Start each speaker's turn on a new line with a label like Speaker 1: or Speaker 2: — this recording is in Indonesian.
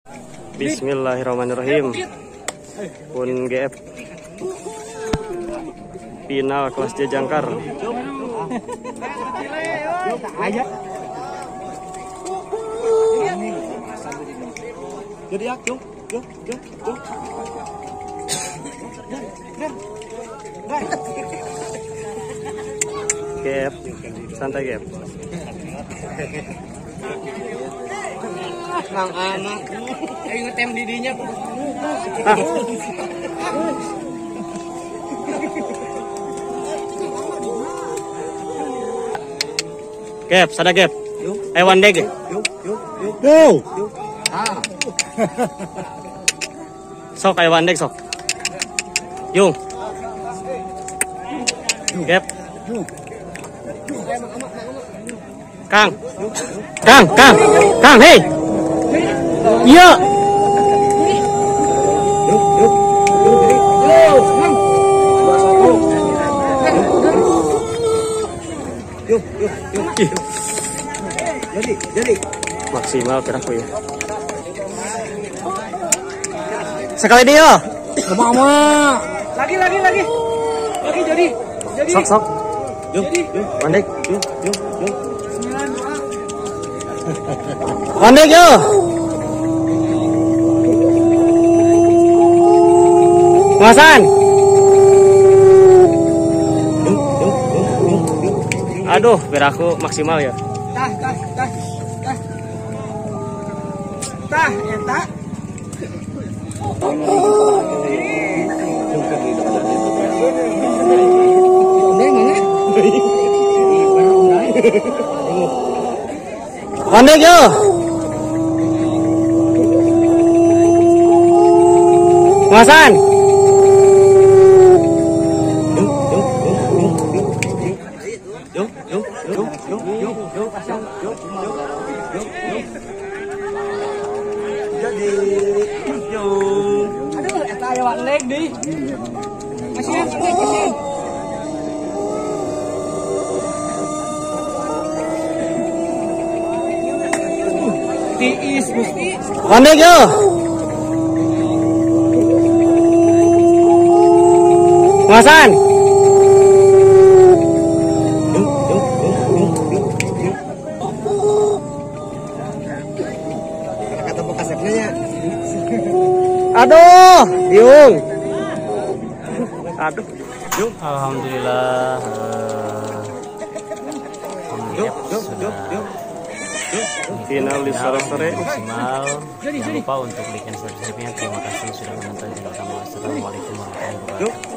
Speaker 1: Bismillahirrahmanirrahim. Pun GF final kelas J jangkar.
Speaker 2: Jadi ya, yuk.
Speaker 1: GF, santai GF.
Speaker 2: Mang anak, ayo ngetem didinya.
Speaker 1: GF, sada GF. Ayo one day.
Speaker 2: Yuk.
Speaker 1: Go. Sok ayo one day sok. Yung. GF. Kang, hei. Iya.
Speaker 2: Yuk. Jadi.
Speaker 1: Maksimal kiraku ya. Sekali dia.
Speaker 2: Mama.
Speaker 3: Lagi jadi.
Speaker 1: Sok.
Speaker 2: Yuk.
Speaker 1: Mandek.
Speaker 2: Yuk.
Speaker 1: Mandek yo. Masan. Aduh, biar aku maksimal ya.
Speaker 3: Tah, eta.
Speaker 1: Mandek yo. Masan.
Speaker 2: Jadi,
Speaker 3: Aduh, eta aya leg deui. Kasihan. Tiis Gusti.
Speaker 1: Mandek yo. Masan.
Speaker 2: kata bekas ya.
Speaker 1: Aduh, Yung. Aduh, Yung. Alhamdulillah.
Speaker 2: Yuk.
Speaker 1: Final di sore-sore.
Speaker 4: Maksimal. Jangan lupa untuk like dan subscribe-nya. Terima kasih sudah menonton channel kami. Wassalamualaikum warahmatullahi wabarakatuh.